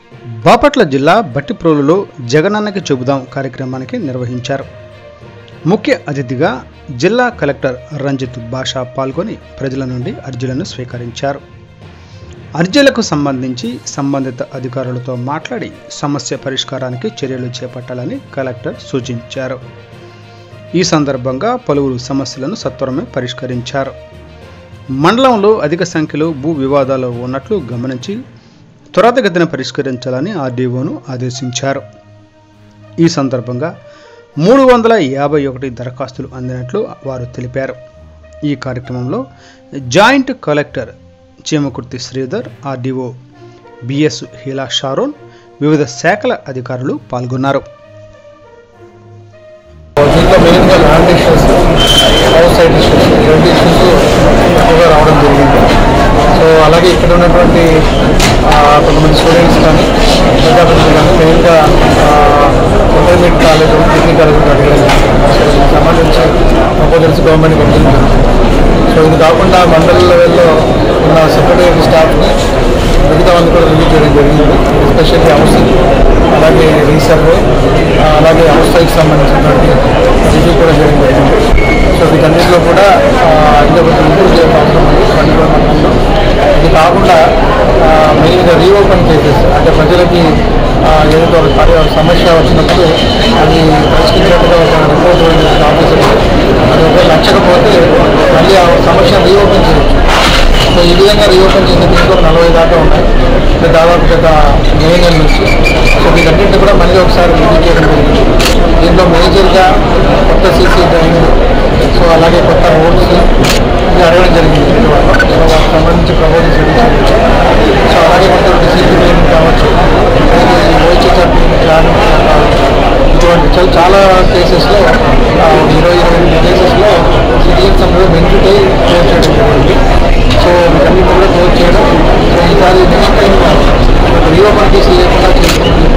బాపట్ల జిల్లా బట్టిప్రోలులో జగనన్నకి చెబుదాం కార్యక్రమానికి నిర్వహించారు. ముఖ్య అతిథిగా జిల్లా కలెక్టర్ రంజిత్ బాషా పాల్గొని ప్రజల నుండి అర్జీలను స్వీకరించారు. అర్జీలకు సంబంధించి సంబంధిత అధికారులతో మాట్లాడి సమస్య పరిష్కారానికి చర్యలు చేపట్టాలని కలెక్టర్ సూచించారు. ఈ సందర్భంగా పలువురు సమస్యలను సత్వరమే పరిష్కరించారు. మండలంలో అధిక సంఖ్యలో భూ వివాదాలు ఉన్నట్లు గమనించి త్వరితగతిన పరిష్కరించాలని ఆర్డీఓను ఆదేశించారు. ఈ సందర్భంగా 351 దరఖాస్తులు అందినట్లు వారు తెలిపారు. ఈ కార్యక్రమంలో joint collector Cheemakurthi Sridhar, RDO BS Heela Sharon, వివిధ శాఖల అధికారులు పాల్గొన్నారు. రావడం జరిగింది. సో అలాగే ఇక్కడ ఉన్నటువంటి కొంతమంది స్టూడెంట్స్ కానీ విద్యార్థులు కానీ మెయిన్గా ఇంటర్మీడియట్ కాలేజ్, డిగ్రీ కాలేజ్ అడిగారు. సంబంధించి ప్రపోజల్స్ గవర్నమెంట్ పంపించారు. సో ఇది కాకుండా మండల లెవెల్లో ఉన్న సెక్రటరీ స్టాఫ్ని మిగతా వాళ్ళు కూడా రివ్యూ చేయడం జరిగింది. ఎస్పెషల్లీ హౌసింగ్, అలాగే రీసర్వే, అలాగే హౌస్ సైట్కి సంబంధించినటువంటి రివ్యూ కూడా చేయడం జరిగింది. సో వీటన్నిటిలో కూడా ఇంకా కొంచెం ఇంప్రూవ్ చేయడం అవసరం ఉంది పండుగ మండలంలో. ఇది కాకుండా మెయిన్గా రీఓపెన్ కేసెస్, అంటే ప్రజలకి ఏదైతే ఒక సమస్య వచ్చినప్పుడు అది పరిష్కరించినట్టుగా ఒక రిపోర్ట్ ఆఫీసర్ అది ఒకవేళ నచ్చకపోతే మళ్ళీ ఆ సమస్యను రీఓపెన్ చేయొచ్చు. సో ఈ విధంగా రీఓపెన్ చేసిన దీంట్లో 40 దాకా ఉన్నాయి, దాదాపు గత మే నెల నుంచి. సో వీటన్నింటినీ కూడా మళ్ళీ ఒకసారి రివ్యూ చేయడం జరిగింది. దీంట్లో మేజర్గా కొత్త సీసీ డ్రైన్, సో అలాగే కొత్త రోడ్స్ ఇది అడగడం జరిగింది. సో వాటికి సంబంధించి ప్రపోజల్స్ రెడీ చేయవచ్చు. సో అలాగే కొంత సీసీ డ్రైన్ కావచ్చు, ఓహెచ్ఆర్ ప్లాన్ కావచ్చు. ఇటువంటి చాలా కేసెస్లో 20-28 కేసెస్లో సిటిజన్స్ అందరూ బెనిఫిట్ అయ్యి క్లోజ్ చేయడం జరిగింది. సో వీటన్నిటి కూడా క్లోజ్ చేయడం. సో ఈసారి నెక్స్ట్ టైం రీఓపెన్ కేసులు లేకుండా చేసుకుంటుంది.